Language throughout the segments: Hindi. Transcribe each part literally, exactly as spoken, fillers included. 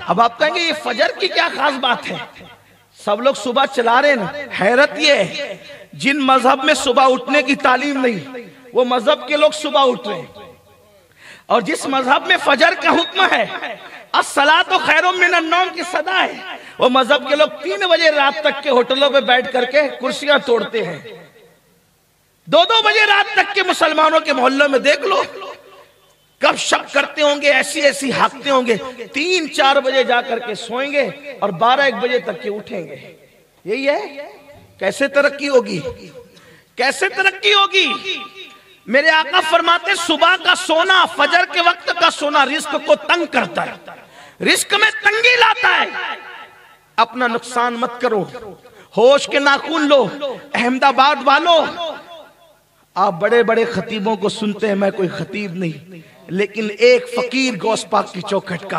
अब आप कहेंगे ये फजर की क्या खास बात है, सब लोग सुबह चला रहे ना। हैरत ये है, जिन मजहब में सुबह उठने की तालीम नहीं, वो मजहब के लोग सुबह उठ रहे हैं। और जिस मजहब में फजर का हुक्म है, अस्सलातु खैरुम मिनन नौम की सदा है, वो मजहब के लोग तीन बजे रात तक के होटलों पे बैठ करके कुर्सियां तोड़ते हैं। दो दो बजे रात तक के मुसलमानों के मोहल्लों में देख लो, कब शक करते होंगे, ऐसी ऐसी हाकते होंगे। तीन चार बजे जाकर के सोएंगे और बारह एक बजे तक के उठेंगे। यही है, कैसे तरक्की होगी, कैसे तरक्की होगी। मेरे आका फरमाते सुबह का सोना, फजर के वक्त का सोना रिस्क को तंग करता है, रिस्क में तंगी लाता है। अपना नुकसान मत करो, होश के नाखून लो। अहमदाबाद वालों, आप बड़े बड़े खतीबों को सुनते हैं, मैं कोई खतीब नहीं, लेकिन एक फकीर गौस पाक की चौखट का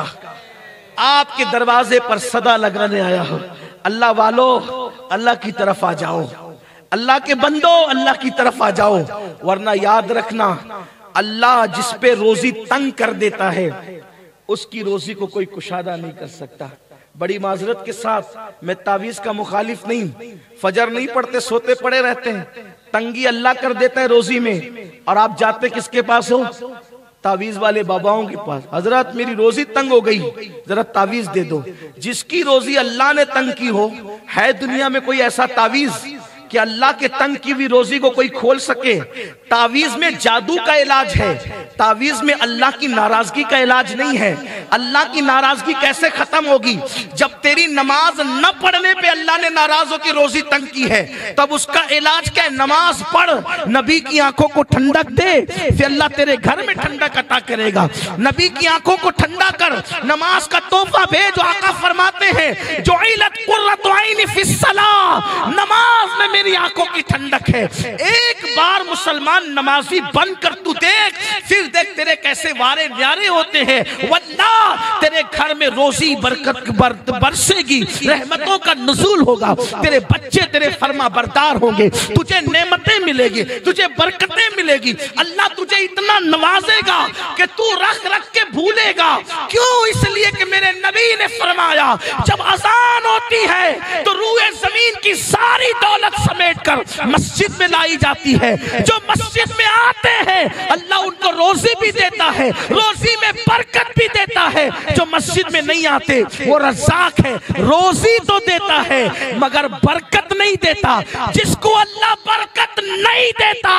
आपके दरवाजे पर सदा लगाने आया हो। अल्लाह वालों, अल्लाह की तरफ आ जाओ, अल्लाह के बंदो, अल्लाह की तरफ आ जाओ, वरना याद रखना, अल्लाह जिस पे रोजी तंग कर देता है, उसकी रोजी को कोई कुशादा नहीं कर सकता। बड़ी माजरत के साथ, मैं तावीज का मुखालिफ नहीं, फजर नहीं पढ़ते, सोते पड़े रहते हैं, तंगी अल्लाह कर देता है रोजी में। और आप जाते किसके पास हो? तावीज वाले बाबाओं के पास। हजरत मेरी रोजी तंग हो गई, जरा तावीज दे दो। जिसकी रोजी अल्लाह ने तंग की हो, है दुनिया में कोई ऐसा तावीज कि अल्लाह के तंग की भी रोजी को कोई खोल सके? तावीज में जादू का इलाज है, तावीज में अल्लाह की नाराजगी का इलाज नहीं है। अल्लाह की नाराजगी कैसे खत्म होगी? जब तेरी नमाज न पढ़ने पे अल्लाह ने नाराज होकर रोजी तंग की है, तब उसका इलाज क्या है? नमाज पढ़, नबी की आंखों को ठंडक दे, फिर अल्लाह तेरे घर में ठंडक अता करेगा। नबी की आंखों को ठंडा कर, नमाज का तोहफा भेज। आका फरमाते हैं जो इलत कुर्रतु ऐनी फिस्सलाह, नमाज में मेरी आंखों की ठंडक है। एक बार मुसलमान नमाजी बन कर तू देख, फिर देख तेरे कैसे वारे न्यारे होते हैं। वल्लाह तेरे घर में रोजी बरकत बर, बरसेगी, रहमतों का नुज़ूल होगा, तेरे बच्चे तेरे फरमा बरदार होंगे, तुझे नेमतें मिलेगी, तुझे बरकतें मिलेगी। अल्लाह तुझे इतना नवाजेगा कि तू रख रख के भूलेगा। क्यों? इसलिए कि मेरे नबी ने फरमाया, जब अजान होती है तो रूए जमीन की सारी दौलत समेट कर मस्जिद में लाई जाती है। जो मस्जिद में आते हैं अल्लाह उनको रोजी भी देता है, रोजी में बरकत भी देता है। जो मस्जिद में नहीं आते वो रज़ाक है, रोजी तो देता है मगर बरकत नहीं देता। जिसको अल्लाह बरकत नहीं देता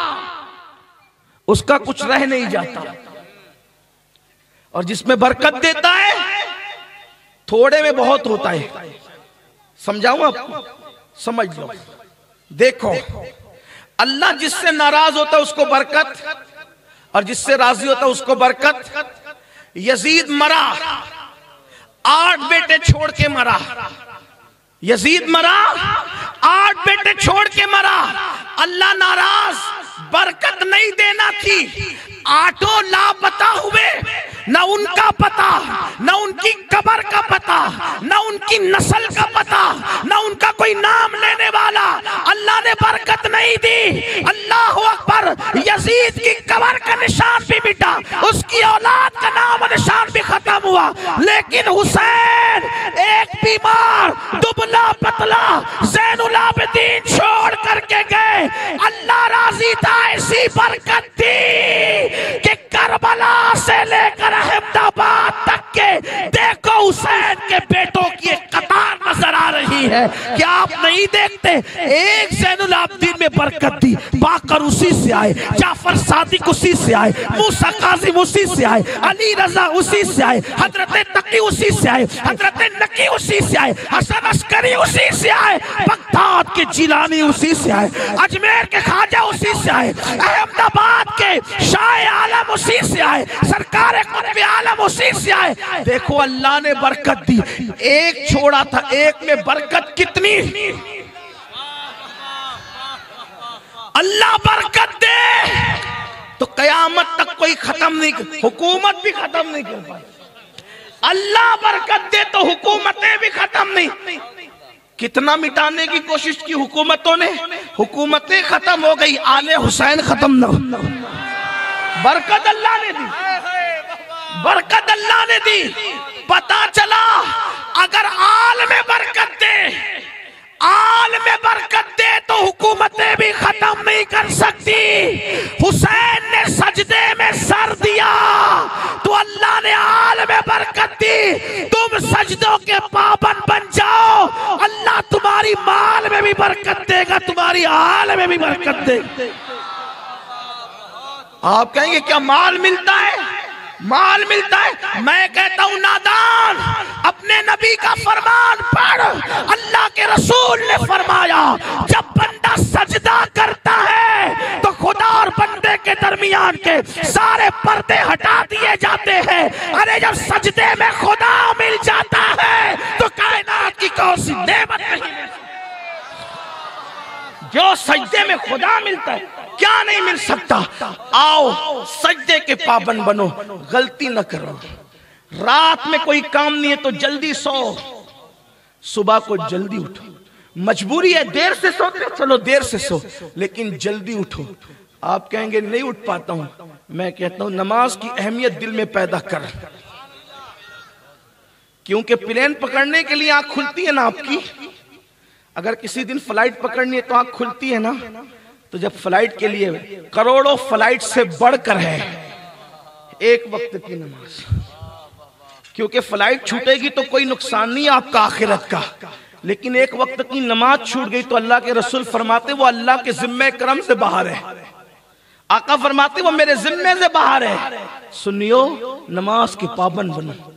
उसका कुछ रह नहीं जाता, और जिसमें बरकत देता है थोड़े में बहुत होता है। समझाऊं आपको? समझ लो। देखो, अल्लाह जिससे नाराज होता है उसको बरकत, और जिससे राजी होता है उसको बरकत। यजीद मरा, आठ बेटे छोड़ के मरा। यजीद मरा, आठ बेटे छोड़ के मरा। अल्लाह नाराज, बरकत नहीं देना थी। आठों लापता हुए, न उनका पता, न उनकी कब्र का पता, न उनकी नस्ल का पता, न उनका कोई नाम लेने वाला। अल्लाह ने बरकत नहीं दी। अल्लाह अकबर। यजीद की कब्र का निशान भी मिटा, उसकी औलाद का नाम निशान भी खत्म हुआ। लेकिन हुसैन एक बीमार दुबला पतला ज़ैनुल आबिदीन छोड़ करके गए। अल्लाह राजी था, ऐसी बरकत दी कि करबला से लेकर अहमदाबाद तक के देखो हुसैन के बेटों की एक कतार नजर आ रही है। क्या आप नहीं देखते? एक ज़ैनुल आबिदीन में बरकत दी, बाकर उसी से आए, जाफर सादिक उसी से आए, मूसा काज़िम उसी से आए, अली रजा उसी से आए, हजरत तकी उसी से आए, हजरत नकी उसी से आए, हसन अस्करी उसी से आए, बगदाद के जिलानी उसी से आए, अजमेर के ख्वाजा उसी से आए, अहमदाबाद के शाह आलम उसी से आए, सरकार कुतुब आलम उसी से आए। देखो अल्लाह ने बरकत दी। एक छोड़ा था, एक में बरकत कितनी। अल्लाह बरकत दे तो कयामत तक कोई खत्म नहीं, हुकूमत भी खत्म नहीं कर पाए। अल्लाह बरकत दे तो हुकूमतें भी खत्म नहीं। कितना मिटाने की कोशिश की हुकूमतों ने, हुकूमतें खत्म हो गई, आले हुसैन खत्म न। बरकत अल्लाह ने दी, बरकत अल्लाह ने दी। पता चला हुकूमतें भी खत्म नहीं कर सकती। हुसैन ने सजदे में सर दिया तो अल्लाह ने आल में बरकत दी। तुम सजदों के पाबंद बन जाओ, अल्लाह तुम्हारी माल में भी बरकत देगा, तुम्हारी आल में भी बरकत देगा। आप कहेंगे क्या माल मिलता है? माल मिलता है। मैं कहता हूं नादान, अपने नबी का फरमान पढ़। अल्लाह के रसूल ने फरमाया जब बंदा सजदा करता है तो खुदा और बंदे के दरमियान के सारे पर्दे हटा दिए जाते हैं। अरे जब सजदे में खुदा मिल जाता है तो कायनात की कौन सी नेमत नहीं मिल। जो सजदे में खुदा मिलता है क्या नहीं मिल सकता। आओ सजदे के पाबंद बनो, गलती न करो। रात में कोई काम नहीं है तो जल्दी सो, सुबह को जल्दी उठो। मजबूरी है देर से सोते, चलो देर से सो, लेकिन जल्दी उठो। आप कहेंगे नहीं उठ पाता हूं, मैं कहता हूं नमाज की अहमियत दिल में पैदा कर। क्योंकि प्लेन पकड़ने के लिए आंख खुलती है ना आपकी। अगर किसी दिन फ्लाइट पकड़नी है तो आंख खुलती है ना। तो जब फ्लाइट के लिए करोड़ों फ्लाइट से बढ़कर है एक वक्त की नमाज, क्योंकि फ्लाइट छूटेगी तो कोई नुकसान नहीं आपका आखिरत का, लेकिन एक वक्त की नमाज छूट गई तो अल्लाह के रसूल फरमाते वो अल्लाह के जिम्मे करम से बाहर है। आका फरमाते वो मेरे जिम्मे से बाहर है। सुनियो नमाज के पाबंद बनो।